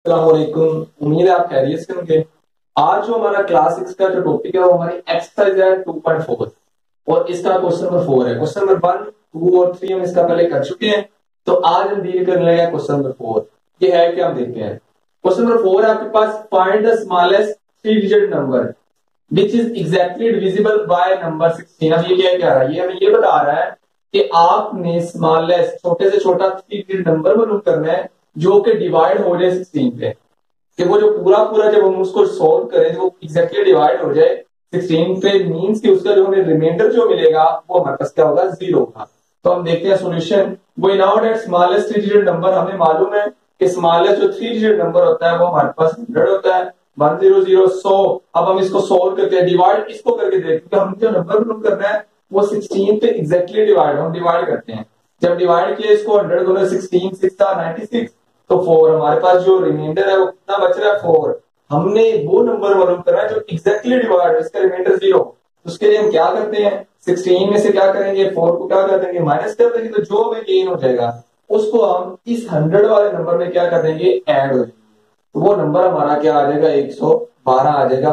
अस्सलामुअलैकुम। उम्मीद है आप खैरियत से होंगे। आज जो हमारा क्लास 6 का जो टॉपिक है वो हमारी एक्सरसाइज है 2.4 और इसका क्वेश्चन नंबर 4 है। क्वेश्चन नंबर 1, 2 और 3 हम इसका पहले कर चुके हैं, तो आज हम डील करने लगे क्वेश्चन नंबर 4। ये है क्या, हम देखते हैं। क्वेश्चन नंबर 4 है आपके पास, find the smallest 3 digit number which is exactly divisible by number 16। अब ये क्या रहा है, ये हमें ये बता रहा है कि आपने स्मॉलेस्ट छोटे से छोटा 3 डिजिट नंबर मालूम करना है जो कि डिवाइड हो जाए 16 पे, कि वो जो पूरा पूरा जब हम उसको सॉल्व करें तो वो एग्जैक्टली डिवाइड हो जाए 16 पे, मींस कि उसका जो हमें रिमाइंडर जो मिलेगा वो हमारे पास क्या होगा, 0 होगा। तो हम देखते हैं solution. We know that smallest 3 digit number, हमें मालूम है कि स्मॉलेस्ट जो 3 डिजिट नंबर होता है वो हमारे पास 100 होता है। 100 100। अब हम इसको सॉल्व करते हैं, डिवाइड इसको करके देखते हैं। हम जो नंबर मालूम करना है वो 16 पे एग्जैक्टली डिवाइड, हम डिवाइड करते हैं। जब डिवाइड किया इसको 100 गुना 16, 6 96, तो 4 हमारे पास जो रिमाइंडर है वो कितना बच रहा है, 4। हमने वो नंबर मालूम करना है जो एग्जैक्टली डिवाइड है, इसका रिमाइंडर 0। उसके लिए हम क्या करते हैं, 16 में से क्या करेंगे, 4 को क्या कर देंगे, माइनस कर देंगे। तो जो हमें गेन हो जाएगा उसको हम इस 100 वाले नंबर में क्या कर देंगे, ऐड हो जाएंगे। तो वो नंबर हमारा क्या आ जाएगा, 112 आ जाएगा,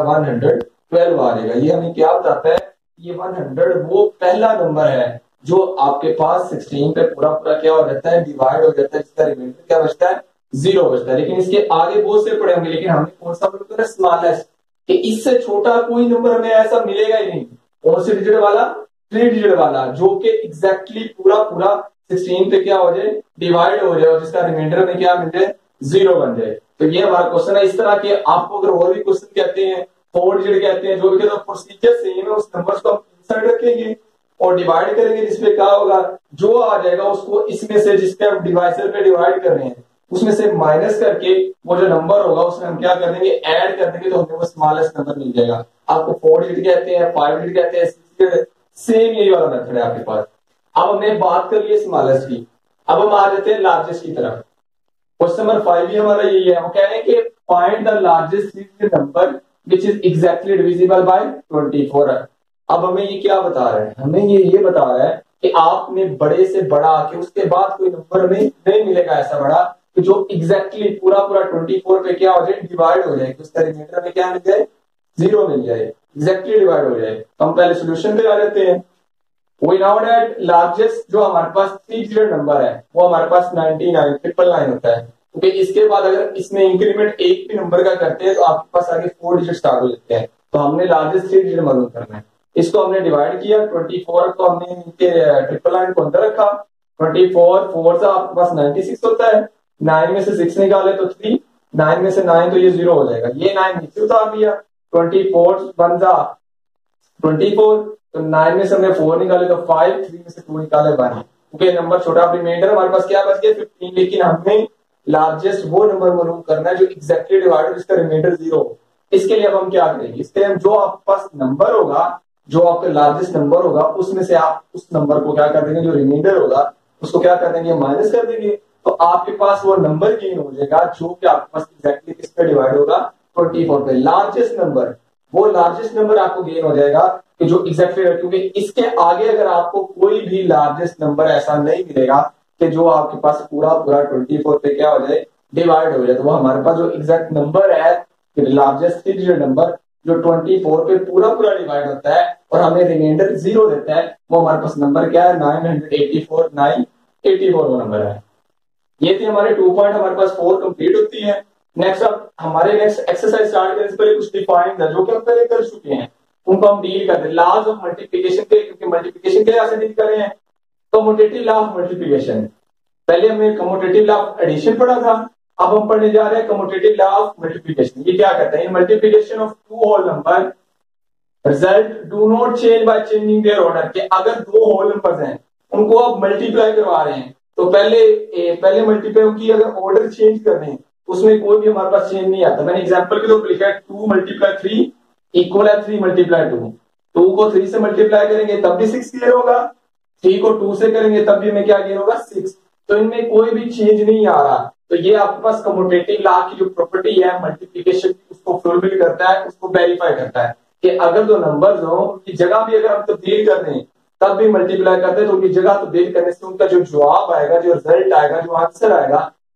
112 आ जाएगा। ये हमें क्या बताता है, ये 100 वो पहला नंबर है जो आपके पास 16 पे पूरा पूरा क्या हो जाता है, डिवाइड हो जाता है, जिसका रिमाइंडर क्या बचता है, 0 बचता है। लेकिन इसके आगे बहुत से पड़े होंगे, लेकिन हमने कौन सा बोलते हैं, स्मॉलेस्ट, कि इससे छोटा कोई नंबर हमें ऐसा मिलेगा ही नहीं। कौन से डिजिट वाला, 3 डिजिट वाला, जो कि एग्जैक्टली पूरा पूरा 16 पे क्या हो जाए, डिवाइड हो जाए और जिसका रिमाइंडर में क्या मिल जाए, 0 बन जाए। तो ये हमारा क्वेश्चन है। इस तरह के आपको अगर और भी क्वेश्चन कहते हैं, 4 डिजिट कहते हैं, जो भी कहते हैं, प्रोसीजर सेम है। उस नंबर को हम इंसर्ट रखेंगे और डिवाइड करेंगे, जिसपे क्या होगा, जो आ जाएगा उसको इसमें से, जिसपे हम डिवाइसर पे डिवाइड कर रहे हैं उसमें से माइनस करके वो जो नंबर होगा उसमें हम क्या कर देंगे, ऐड कर देंगे, तो हमें वो स्मॉलेस्ट नंबर मिल जाएगा। आपको 4 डिजिट कहते हैं, 5 डिजिट कहते हैं, 6 डिजिट, सेम यही वाला मेथड है आपके पास। अब हमने बात कर ली स्मॉलेस्ट की, अब हम आ जाते हैं लार्जेस्ट की तरफ। क्वेश्चन नंबर 5 भी हमारा यही है। वो कह रहे हैं कि find the largest 3 digit number which is exactly divisible by 24। अब हमें ये क्या बता रहा है, हमें ये बता रहा है कि आपने बड़े से बड़ा के उसके बाद कोई नंबर में नहीं मिलेगा ऐसा बड़ा कि जो एग्जैक्टली पूरा पूरा 24 पे क्या हो जाए, डिवाइड हो जाए, कि उसका रिमाइंडर में क्या मिल जाए, 0 मिल जाए, एग्जैक्टली डिवाइड हो जाए। तो हम पहले सोल्यूशन पे आ जाते हैं। वी नाउ दैट लार्जेस्ट जो हमारे पास 3 डिजिट नंबर है वो हमारे पास 99 999 होता है, क्योंकि इसके बाद अगर इसमें इंक्रीमेंट एक भी नंबर का करते हैं तो आपके पास आगे 4 डिजिट स्टार्ट हो जाते हैं। तो हमने लार्जेस्ट 3 डिजिट मालूम करना है। इसको हमने डिवाइड किया, 24 को हमने नीचे ट्रिपल लाइन को अंदर रखा। 24 4 से आपके पास 96 होता है। 9 में से 6 निकाले तो 3, 9 में से 9 तो ये 0 हो जाएगा, ये 9 नीचे उतार दिया। 24 1 जा 24, तो 9 में से हमने 4 निकाले तो 5, 3 में से 2 निकाले 1, क्योंकि नंबर छोटा, रिमाइंडर हमारे पास क्या बच गया, 15। लेकिन हमने लार्जेस्ट वो नंबर मालूम करना है जो एग्जैक्टली डिवाइड हो, जिसका रिमाइंडर 0 हो। इसके लिए अब हम क्या करेंगे, इसके लिए हम जो आपके पास नंबर होगा, जो आपका लार्जेस्ट नंबर होगा, उसमें से आप उस नंबर को क्या कर देंगे, जो रिमाइंडर होगा उसको क्या कर देंगे, माइनस कर देंगे। तो आपके पास वो नंबर गेन हो जाएगा जो कि आपके पास एग्जैक्टली किस पे डिवाइड होगा, 24 पे। लार्जेस्ट नंबर, वो लार्जेस्ट नंबर आपको गेन हो जाएगा कि जो एग्जैक्टली, क्योंकि इसके आगे अगर आपको कोई भी लार्जेस्ट नंबर ऐसा नहीं मिलेगा कि जो आपके पास पूरा पूरा 24 पे क्या हो जाए, डिवाइड हो जाए। तो वो हमारे पास जो एग्जैक्ट नंबर है, लार्जेस्ट डिजिट नंबर जो 24 पे पूरा पूरा डिवाइड होता है और हमें रिमाइंडर 0 देता है, वो हमारे पास नंबर क्या है, 984 984 वो नंबर है। ये थी हमारे 2 पॉइंट, हमारे पास 4 कंप्लीट होती है। नेक्स्ट अब हमारे नेक्स्ट एक्सरसाइज स्टार्ट करने से पहले कुछ डिफाइंड है जो कि हम पहले कर चुके हैं, उनको हम डील करते हैं। लॉज ऑफ मल्टीप्लिकेशन के, क्योंकि मल्टीप्लिकेशन के ऐसे डील कर रहे हैं। कम्यूटेटिव लॉ ऑफ मल्टीप्लिकेशन, पहले हमने कम्यूटेटिव लॉ ऑफ एडिशन पढ़ा था, अब हम पढ़ने जा रहे हैं कम्यूटेटिव लॉ ऑफ मल्टीप्लिकेशन। ये क्या कहता है, multiplication of 2 whole number result do not change by changing their order, कि अगर 2 होल नंबर्स हैं उनको आप मल्टीप्लाई करवा रहे हैं तो पहले मल्टीप्लाई की अगर ऑर्डर चेंज कर रहे हैं उसमें कोई भी हमारे पास चेंज नहीं आता। मैंने एग्जांपल के तौर पर लिखा है 2 × 3 इक्वल है 3 × 2। 2 को 3 से मल्टीप्लाई करेंगे तब भी 6 क्लियर होगा, 3 को 2 से करेंगे तब भी हमें क्या क्लियर होगा, 6। तो इनमें कोई भी चेंज नहीं आ रहा। तो ये आपके पास कम्यूटेटिव लॉ की जो प्रॉपर्टी है मल्टीप्लिकेशन की, उसको फुलफिल करता है, उसको वेरीफाई करता है कि अगर दो नंबर्स हो उनकी जगह भी अगर हम तब्दील कर दें तब भी मल्टीप्लाई करते हैं, तो उनकी जगह तब्दील करने से उनका जो जवाब आएगा, जो रिजल्ट आएगा, जो आंसर आएगा,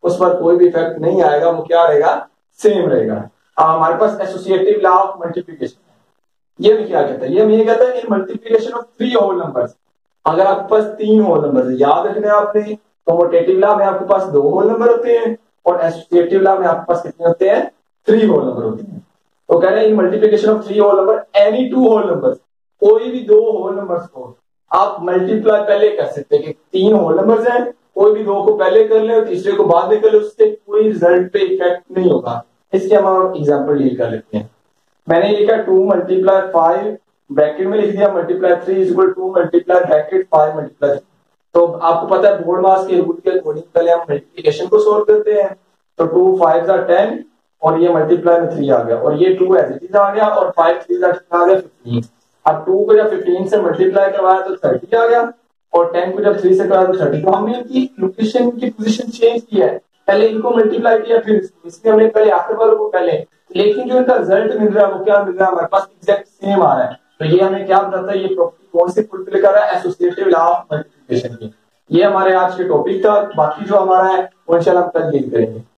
उस पर कोई भी इफेक्ट नहीं आएगा, वो क्या रहेगा, सेम रहेगा। हमारे पास एसोसिएटिव लॉ ऑफ मल्टीप्लिकेशन है, ये भी क्या कहता है, ये हमें कहता है in multiplication of 3 whole numbers, अगर आपके पास 3 होल नंबर याद रखने आपने, कम्यूटेटिव लॉ में आपके पास 2 होल नंबर होते हैं और एसोसिएटिव लॉ में आपके पास कितने होते हैं, 3 होल नंबर होते हैं। तो कह रहे हैं in multiplication of 3 whole number any 2 whole number, कोई भी 2 होल नंबर्स को आप मल्टीप्लाई पहले कर सकते हैं कि 3 होल नंबर्स हैं, कोई भी 2 को पहले कर ले और तीसरे को बाद में कर ले, उससे कोई रिजल्ट पे इफेक्ट नहीं होगा। इसके हम एग्जांपल डील कर लेते हैं। मैंने लिखा 2 मल्टीप्लाई 5 ब्रैकेट में लिख दिया multiply 3 is equal 2 multiply bracket 5 multiply 3। तो आपको पता है बोर्ड मास के रूल के अकॉर्डिंग पहले हम मल्टीप्लिकेशन को सोल्व करते हैं। तो 2 5 10 और ये मल्टीप्लाई में 3 आ गया और ये 2 एज इट इज आ गया और 5 3 आ गया 15। अब 2 को जब 15 से मल्टीप्लाई करवाया तो 30 आ गया और 10 को जब 3 से करवाया तो 30। तो हमने इनकी लोकेशन की पोजीशन चेंज किया है, पहले इनको मल्टीप्लाई किया फिर इसलिए हमने पहले आखिर वालों को पहले, लेकिन जो इनका रिजल्ट मिल रहा है वो क्या मिल रहा है, हमारे पास एग्जैक्ट सेम आ रहा है। तो ये हमें क्या बताता है, ये प्रॉपर्टी कौन सी फुलफिल कर रहा है, एसोसिएटिव लॉ ऑफ मल्टीप्लिकेशन की। ये हमारे आज के टॉपिक था, बाकी जो हमारा है वो इंशाल्लाह हम कल डील करेंगे।